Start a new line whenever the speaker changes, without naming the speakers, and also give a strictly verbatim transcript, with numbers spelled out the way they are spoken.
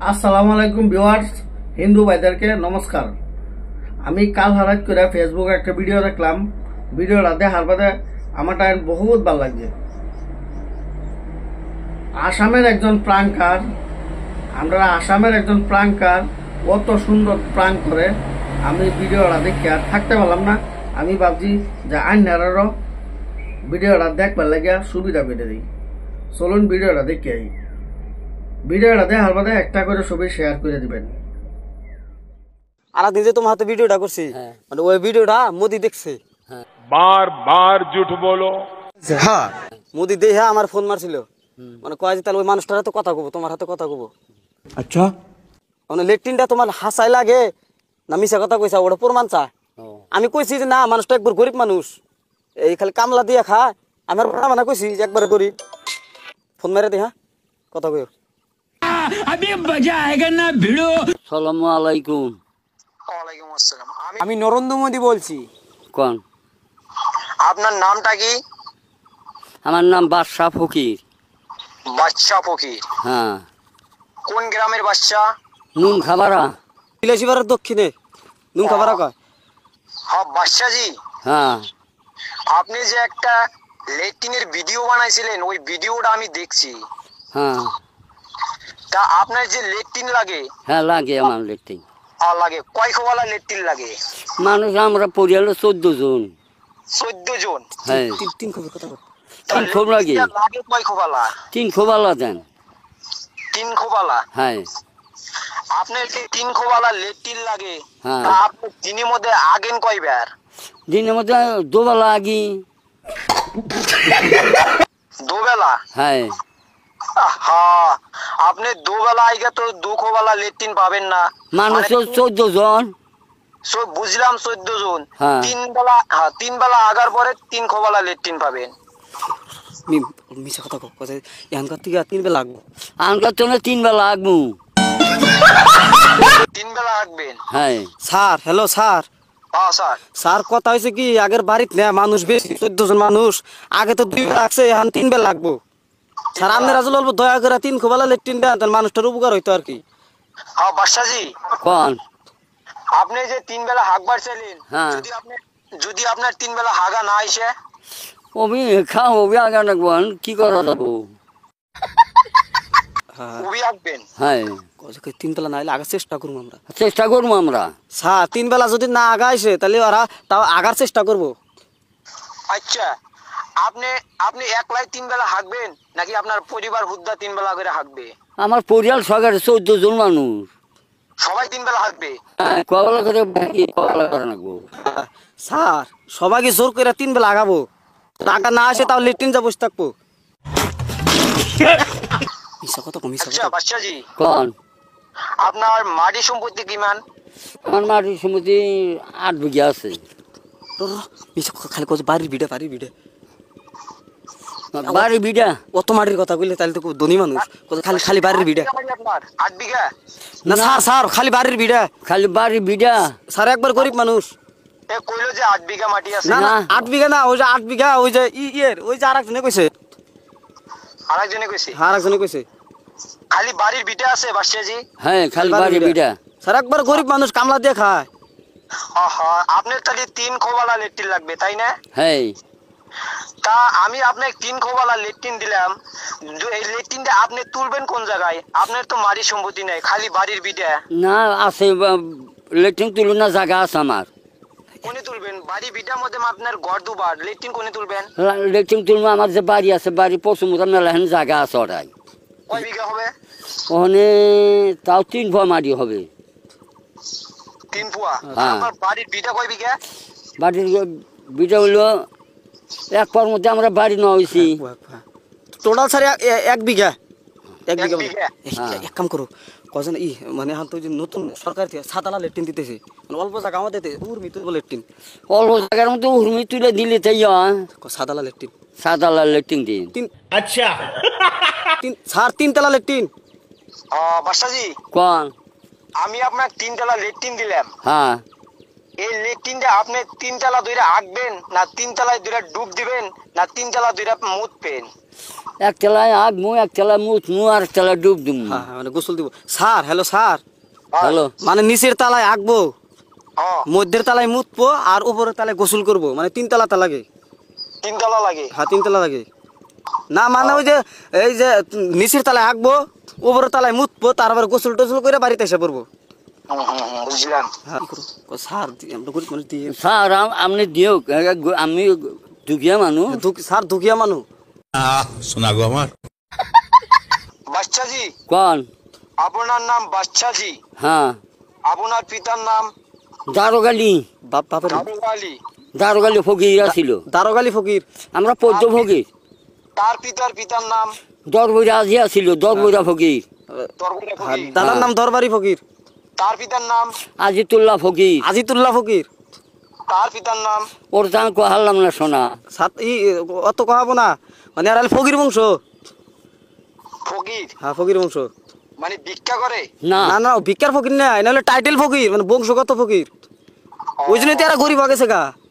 আসসালামু আলাইকুম ভিউয়ার্স, হিন্দু ভাইদেরকে নমস্কার। আমি কাল হঠাৎ করে ফেসবুকে একটা ভিডিও দেখলাম। ভিডিওটা দেখার পরে আমারটা বহুত ভালো লাগছে। আসামের একজন প্রাঙ্কার, আমরা আসামের একজন প্রাঙ্কার কত সুন্দর প্রাঙ্ক করে। আমি ভিডিওটা দেখে আর থাকতে পারলাম না। আমি ভাবছি যে আইনারও ভিডিওটা দেখবার লাগিয়া সুবিধা করে দিই। চলুন ভিডিওটা দেখে আই। ভিডিওটা দেখার পরে একটা করে সবাই শেয়ার করে দিবেন।
আর দিন যে তোমার হাতে ভিডিওটা করছি, মানে ওই ভিডিওটা মোদি দেখছে।
बार बार झूठ बोलो।
হ্যাঁ, মোদি দেখে আমার ফোন মারছিল, মানে কয় যে তাহলে ওই মানুষটার হাতে কথা কব, তোমার হাতে কথা কব।
আচ্ছা,
মানে লেট্রিনটা তোমার হাসাই লাগে না মিশা কথা কইছা, ওটা প্রমাণ চা। আমি কইছি যে না, মানুষটা একবার গরিব মানুষ, এই খালি কামলা দিয়ে খায়। আমার মানে কইছি যে একবার গরিব। ফোন মেরে দে, হ্যাঁ কথা কই।
अभी मजा आएगा ना भिड़ो।
সালামু আলাইকুম।
ওয়ালাইকুম আসসালাম। আমি
আমি নরেন্দ্র মোদি বলছি।
কোন?
আপনার নামটা কি?
আমার নাম বাদশা ফকির।
বাদশা ফকির?
হ্যাঁ।
কোন গ্রামের বাদশা?
নুন খাবারা।
বিলাসীবাড়ার দক্ষিণে নুন খাবারা কয়।
হ্যাঁ বাদশাজি,
হ্যাঁ।
আপনি যে একটা লেট্রিনের ভিডিও বানাইছিলেন, ওই ভিডিওটা আমি দেখছি।
হ্যাঁ
তা আপনার যে লেট্রিন লাগে,
হ্যাঁ লাগে আমার লেট্রিন।
আর লাগে কয় খোবালা লেট্রিন লাগে?
মানুষ আমরা পরিয়ালে চোদ্দ জন।
চোদ্দ জন?
হ্যাঁ।
তিন তিন খবর কথা কয়।
তিন খোব লাগে।
লাগে কয় খোবালা?
তিন খোবালা দেন।
তিন খোবালা?
হ্যাঁ।
আপনার যে তিন খোবালা লেট্রিন লাগে,
হ্যাঁ।
তা আপনি দিনের মধ্যে আগেন কয়বার?
দিনের মধ্যে দুবেলা আগি।
দুবেলা?
হ্যাঁ।
হ্যাঁ, আপনি দুবেলা আইগে তো দু খোবালা লেট্রিন পাবেন না।
মানুষ
মানে
চোদ্দ জন।
সো বুঝলাম চোদ্দ জন।
হ্যাঁ।
তিন বেলা, হ্যাঁ তিন বেলা আগার পরে তিন খোবালা লেট্রিন পাবেন।
মিশা কথা কয়, এখানকার থেকে তিন বেলা লাগবো।
আনকার জন্য তিন বেলা আগবো।
তিন বেলা আগবেন?
হ্যাঁ।
Sir, hello sir.
হ্যাঁ স্যার।
স্যার কথা হয়েছে কি, আগের বাড়িতে না মানুষ বেশি, চোদ্দ জন মানুষ। আগে তো দুই বেলা লাগছে, এখন তিন বেলা লাগবো। স্যার আপনার আসলে অল্প দয়া করে তিন খোবালা লেট্রিন দেন, তাহলে মানুষটার উপকার হইতো আর কি।
হ্যাঁ বাদশাজি,
কোন?
আপনি যে তিন বেলা হাগবার চাইলেন,
হ্যাঁ।
যদি আপনি যদি আপনার তিন বেলা হাগা না আইসে,
ওবি খাও, ওবি আগা রাখবো। কি করা যাবো?
উবি আগবেন?
হ্যাঁ।
তিন বেলা না হলে আগার চেষ্টা করবো আমরা।
চেষ্টা করবো আমরা।
স্যার তিন বেলা যদি না আগাইছে, তাহলে ওরা তাও আগার চেষ্টা করবো।
আচ্ছা, আপনি আপনি একলাই তিন বেলা হাগবেন নাকি আপনার পরিবার হুদ্দা তিন বেলা করে হাগবে?
আমার পরিয়াল সরকারে চোদ্দ জন মানুষ।
সবাই তিন বেলা হাগবে?
কবলা করে কবলা করে রাখবো।
স্যার সবাইকে জোর করে তিন বেলা আগাবো, টাকা না আসে তাও লেট্রিন যা বসে থাকবো।
আচ্ছা বাদশাজি,
কোন?
আপনার মাটি সম্পত্তি কিমান?
আমার মাটির সম্পত্তি আট বিঘা আছে।
খালি কত বাড়ির ভিড়ে বাড়ির ভিড়ে
বাড়ি বিঘা।
অত মাটির কথা বললে তাহলে তো খুব ধনী মানুষ। কত খালি খালি বাড়ির ভিড়ে।
আপনার আট বিঘা?
না স্যার, স্যার খালি বাড়ির ভিড়ে।
খালি বাড়ি বিঘা?
স্যার একবার গরিব মানুষ।
এ কইলো যে আট বিঘা মাটি আছে।
না না,
না।
আট বিঘা না, ওই যে আট বিঘা, ওই যে ই- ইয়ের ওই যে আর একজনে কইছে।
আরেকজনে কইছে
আর একজনে কইছে
খালি বাড়ির বিটা আছে বাদশাজি?
হ্যাঁ খালি বাড়ি বিঘা।
স্যার একবার গরিব মানুষ, কামলা দিয়ে খায়।
হ্যাঁ, আপনার তাহলে তিন খোবালা লেট্রিন লাগবে তাই না?
হ্যাঁ।
তা আমি আপনাকে তিন খোবালা লেট্রিন দিলাম, য- এই লেট্রিনটা আপনি তুলবেন কোন জায়গায়? আপনার তো মাটি সম্পত্তি নেই, খালি বাড়ির বিটা।
না আছে, লেট্রিন তুলুন না, জায়গা আছে আমার।
কোনে তুলবেন? বাড়ি বিটার মধ্যে আপনার ঘর দুবার, লেট্রিন কোনে তুলবেন?
লেট্রিন তুলবো আমার যে বাড়ি আছে, বাড়ি পশু মতো মেলাহেন জায়গা আছে ওটাই।
কয় বিঘা হবে?
ওখানে তাও তিন ভয় মাটি হবে।
তিন পুয়া?
হ্যাঁ।
আপনার বাড়ির বিটা কয় বিঘা?
বাড়ির বিটা হইলো এক পর মধ্যে আমরা বাড়ি নেওয়া হয়েছি।
টোটাল স্যার এক- এক বিঘা। এক
এক
বিঘা
বিঘা?
এক- এক কাম করো, কজন ই মানে এখন তো ওই যে নতুন সরকার থেকে সাতালা লেট্রিন দিতেছে, মানে অল্প জায়গা আমাদের উর্মি তুলবো লেট্রিন।
অল্প জায়গার মধ্যে উর্মি তুলে দিলে তাই
সাদালা লেট্রিন
সাদালা লেট্রিন দিন।
তিন আচ্ছা তিন স্যার তিনতলা লেট্রিন।
আহ, বাদশাজি,
কোন?
আমি আপনাকে তিনতলা লেট্রিন দিলাম,
হ্যাঁ।
এই লেট্রিনটা আপনি তিনতলা দুইটা আঁকবেন না তিনতলায় দুইটা ডুব দিবেন না তিনতলা দুইটা মুতবেন?
এক তেলায় আঁকমু এক তেলায় মুছমু আর এক তেলায় ডুব দিমু
হ্যাঁ হ্যাঁ, মানে গোসল দিব স্যার হ্যালো স্যার
হ্যালো
মানে নিচের তালায় আঁকবো
হ্যাঁ
মধ্যের তালায় মুতবো আর উপরের তালায় গোসল করব মানে তিন তালা তা লাগে
তিন তলা লাগে
হ্যাঁ তিন তালা লাগে না মানে ওই যে এই যে নিচের তালায় আঁকবো উপরের তালায় মুতবো তারপরে গোসল টোসল করে বাড়িতে এসে পড়বো
হুম, হুম, হুম, বুঝলাম
হ্যাঁ ও স্যার দি- আমরা গরিব মানুষ দিয়ে
স্যার আম- আপনি দিও আমি দুঃখিয়া মানুষ
ধুক- স্যার দুখিয়া মানুষ
শোনা গো আমার
বাচ্চাজি
কন
আপনার নাম বাচ্চাজি
হ্যাঁ
আপনার পিতার নাম
দারোগালি
বাপ বাপের
আবু আলী
দারোগালি ফকিরা ছিল
দারোগালি ফকির
আমরা পদ্ম ফকির
তার পিতার পিতার নাম
দরবইরা আজিয়া ছিল দরবইরা ফকির
দরবারে
হ্যাঁ,
ফকির
দাদার নাম দরবারি ফকির
তার পিতার নাম
আজিতুল্লাহ ফকির
আজিতুল্লাহ ফকির
তার পিতার নাম
ওর দাম কহালাম না শোনা
সাত ই অত কহাবো না মানে আর ফকির বংশ
ফকির
হ্যাঁ ফকির বংশ
মানে ভিক্ষা করে
না
না না ভিক্ষার ফকির না নাহলে টাইটেল ফকির মানে বংশগত ফকির ওই জন্যই তো এরা গরিব আগেছে গা